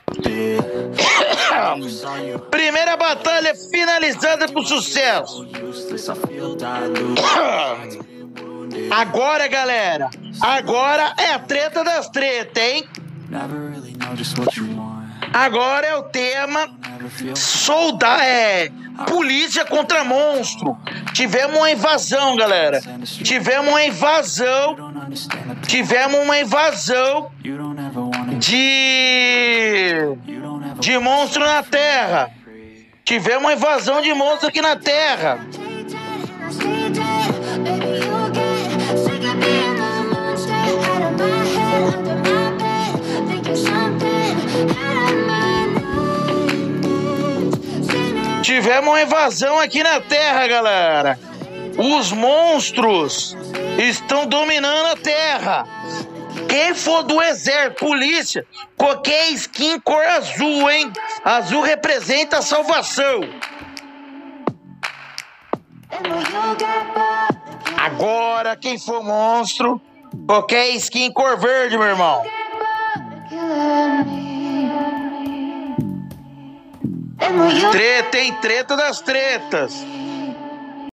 Primeira batalha finalizada com sucesso. Agora, galera, agora é a treta das tretas, hein? Agora é o tema polícia contra monstro. Tivemos uma invasão, galera. Tivemos uma invasão de monstro na Terra. Tivemos uma invasão de monstro aqui na Terra. Tivemos uma invasão aqui na Terra, galera. Os monstros estão dominando a Terra. Quem for do exército, polícia, qualquer skin cor azul, hein? Azul representa a salvação. Agora, quem for monstro, qualquer skin cor verde, meu irmão. Treta, hein? Treta das tretas.